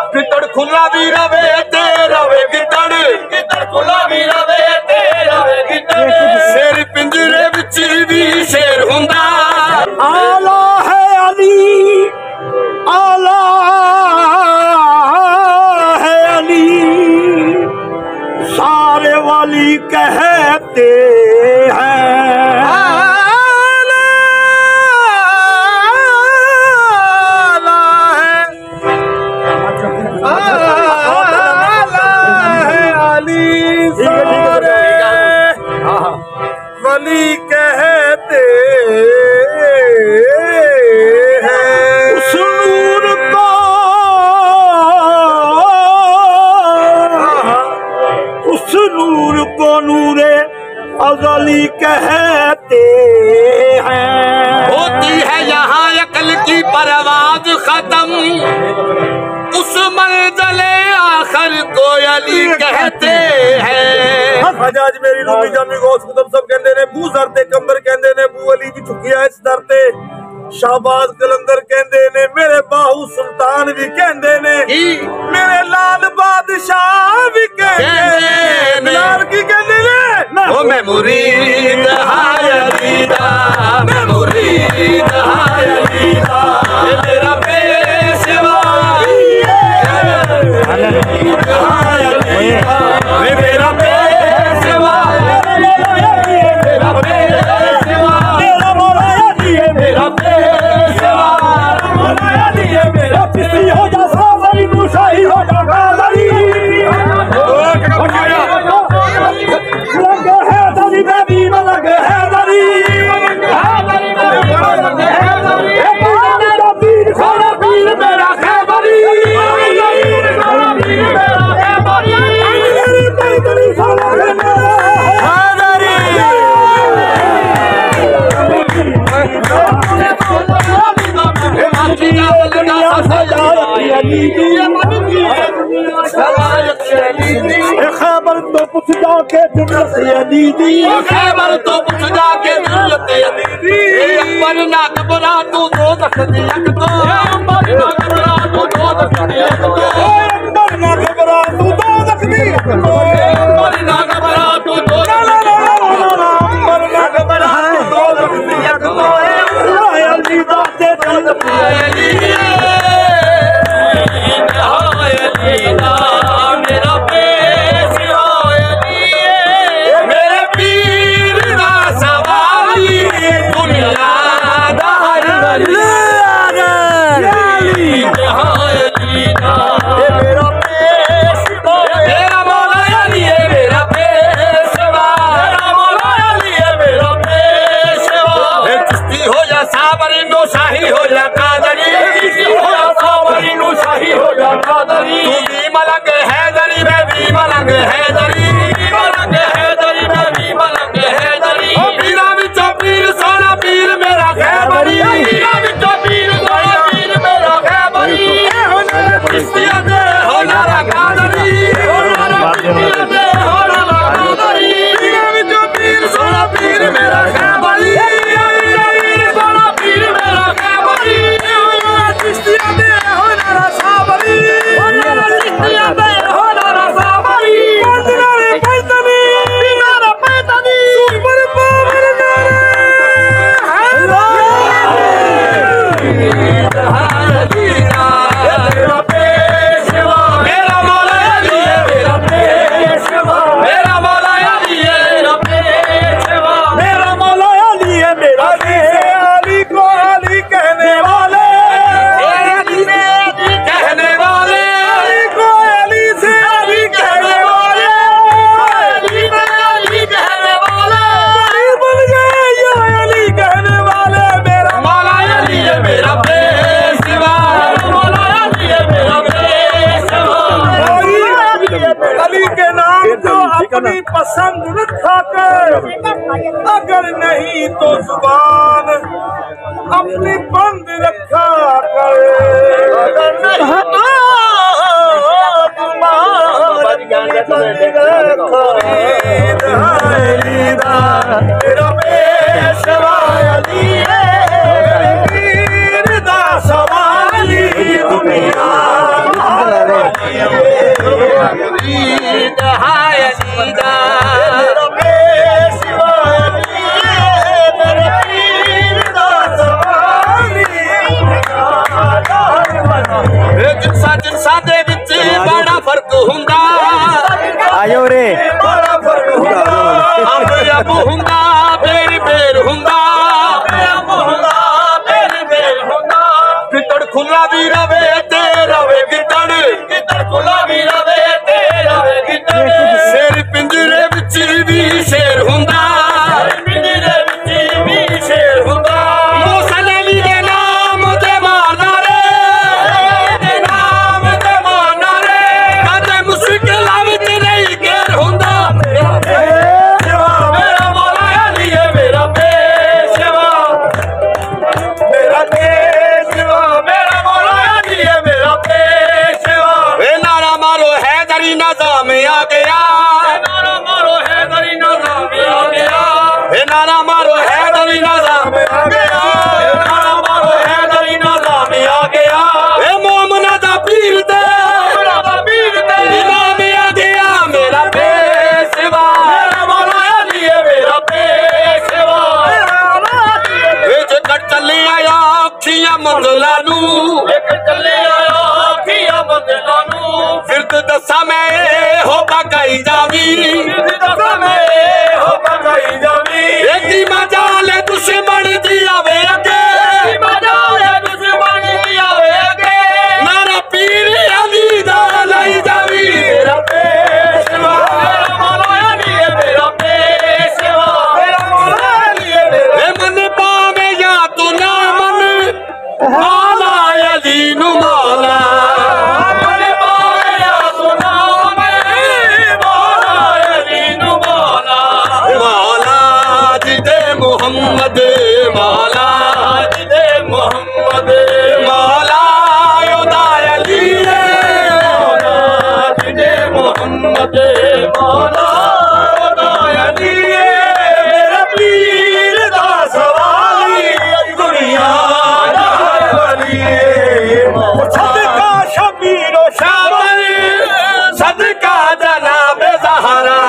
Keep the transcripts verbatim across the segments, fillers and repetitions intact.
गिद्दड़ खुला भी रवे ते रवे गिद्दड़ गिद्दड़ खुला भी रवे ते रवे गिद्दड़ शेर पिंजरे विच भी शेर हुंदा आला है अली आला है अली सारे वाली कहते हैं वली कहते हैं उस नूर को उस नूर को नूरे अज़ली कहते हैं। होती है यहाँ अकल की परवाज खत्म उस मंज़िले आखिर को अली कहते हैं। आज मेरी रूमी जामी गौस कुतुब सब कहते ने बू सरते कंबर कहते ने बू अली की चुकिया इस दरते शाहबाज कलंदर कहते ने मेरे बाहू सुल्तान भी कहते ने मेरे लाल बादशाह भी कहते ने लाल की कहते ने ओ मैं मुरीद हाय अली दा मैं मुरीद हाय अली दा मेरा पेशवा हाय अली दा मेरा पेशवा मेरा पेशवा मेरा मौला अली है मेरा पेशवा मौला अली है मेरा किसी हो जा सावरी मुशाही हो जा गादरी लग है दरी बेबी लग है दरी मेरा पीर मेरा खैबरी खैबर तो पूछ जाके जन्नत अली दी खैबर तो पूछ जाके जन्नत अली दी अकबर ना घबरा तू दो दखती अक तो अकबर ना घबरा तू दो दखती अक तो अकबर ना घबरा तू दो दखती अक तो अकबर ना घबरा तू दो अकबर ना घबरा तू दो दखती अक तो अली दा ते अली मेरा पेशवा अली मेरे पीर दा सवाली दुनिया दा हर वली अली मेरा पेशवा मेरा मौला अली है मेरा पेशवा मेरा मौला अली है मेरा पेशवा चिश्ती हो या सावरी नो शाही हो या कादरी चिश्ती हो या सावरी नो शाही हो या कादरी तू भी मलंग हैदरी मैं भी मलंग हैदरी मलंग हैदरी मैं भी मलंग हैदरी पीरा विचों पीर सोना पीर मेरा खैबरी पीरा विचों पीर सोना पीर मेरा खैबरी चिश्तिया दे हो नारा कादरी चिश्तिया दे हो नारा कादरी पीरा विचों पीर सोना पीर मेरा खैबरी सोना पीर मेरा खैबरी चिश्तिया दे हो नारा सावरी चिश्तिया दे हो नारा सावरी नारे पैतनी नारा पैतनी सुपर पावर नारे मेरा पेशवा मेरा मौला अली है मेरा पेशवा मेरा मौला अली है मेरा पेशवा मेरा मौला अली है मेरा अली को अली कहने वाले अली से अली कहने वाले अली को अली से अली कहने वाले अली से अली कहने वाले बन गए ये अली कहने वाले मेरा मौला अली है मेरा पेशवा मौला अली है मेरा पेशवा अली के नाम को अपनी पसंद रखा कर अगर नहीं तो जुबान अपनी बंद रखा कर अगर नहीं तो मेरा पेशवा अली है पीर दा सवाली दुनिया मुरीद हाय अली दा मेरा पेशवा अली मेरे पीर दा सवाली जिनसा जिनसा दे विच बड़ा फर्क हुंदा आयो रे बड़ा फर्क हुंदा अब अब हुंदा बेर बेर हुंदा अब हुंदा बेर बेर हुंदा गिदड़ खुला भी रवे ते रवे गिदड़ गिदड़ खुला भी रवे ते रवे गिदड़ शेर पिंजरे विच भी शेर हुंदा पिंजरे विच भी शेर हुंदा मौसल अली दे नाम ते मारना रे दे नाम ते मारना रे कदे मुश्किलां विच नहीं घेर हुंदा मेरा पेशवा मेरा मौला अली है मेरा पेशवा मेरा पेशवा मेरा मौला अली है मेरा पेशवा ए नारा मारो हैदरी निजाम आ गया नारा मारो हैदरी निजाम आ गया ए नारा मारो हैदरी निजाम आ गया नारा मारो हैदरी निजाम आ गया ए मोमना दा पीर दे दा पीर दे इमाम आ गया मेरा पेशवा मेरा मौला अली है मेरा पेशवा ए जेकर चले आया अखियां मंगला नू एक चले आया अखियां मंगला नू फिर तो दसा मैं हो पकाई जावी फिर दसा मैं हो पकाई जावी एकी मजाले दुश्मन दी आवे अगे मजाले दुश्मन दी आवे अगे नारा पीर अली दा लाई जावी मेरा पेशवा मेरा मौला अली है मेरा पेशवा मेरा मौला अली है मेरा ए मन पावे या तू ना मन मौला अली नु मौला मन पावे या तू ना मन मौला अली नु मौला मौला जिदे मुहम्मद मौला जिदे मुहम्मद मौला योदा अली है मौला जिदे मुहम्मद मौला योदा अली है मेरा पीर दा सवाली दुनिया दा वली सदका शबीरो शामल सदका जनाब ज़हरा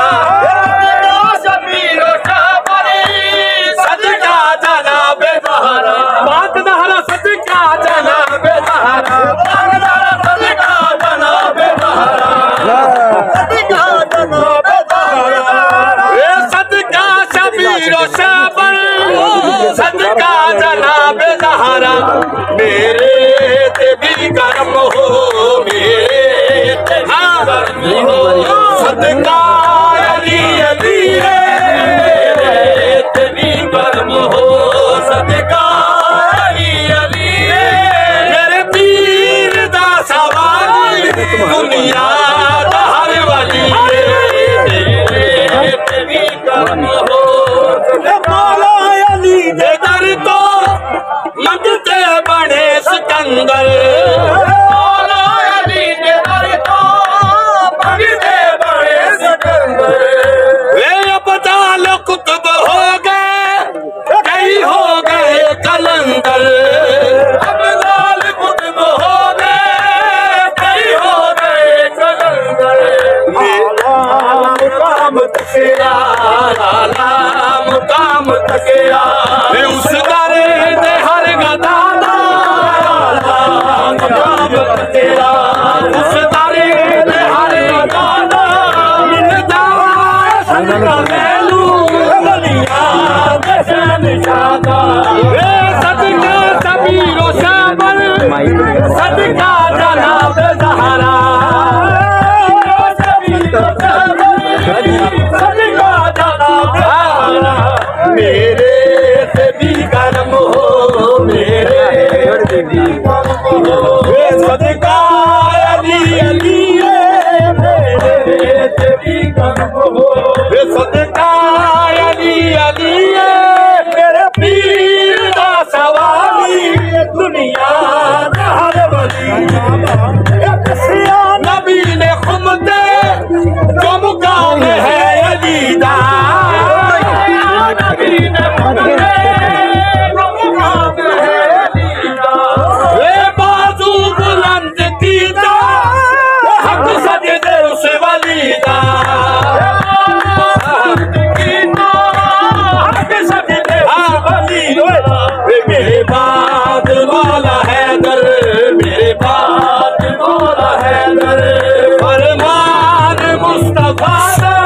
शबीरो शामल सदका जनाब ज़हरा बात ज़हरा सदका जनाब ज़हरा बात ज़हरा सदका जनाब ज़हरा सदका जनाब ज़हरा ए सदका शबीरो शामल सदका जनाब ज़हरा मेरे ते भी करम हो मेरे ते भी करम हो सदका अली अली है मेरे ते भी करम हो सदका अली अली है मेरे पीर दा सवाली दुनिया दा हर वली मेरे ते भी करम हो मौला अली दे दर तो मंगते बड़े सिकंदर मौला अली दे दर तो मंगते बड़े सिकंदर वे अबदाल कुतुब हो गए कई हो गए कलंदर अबदाल कुतुब हो गए कई हो गए कलंदर मुकाम तकेया लाला मुकाम तकेया वे उस दरे दे हर गदा लाला मुकाम तकेया उस दरे दे हर गदा मिल जावा सदका मैलू वलिया दशन शादा वे सदका सबीरो शामल सदका जनाब ज़हरा सदका जनाब ज़हरा मेरे से भी करम हो मेरे से भी करम हो वे सदका अली अली है मेरे से भी करम हो वे सदका अली अली है मेरे पीर सादा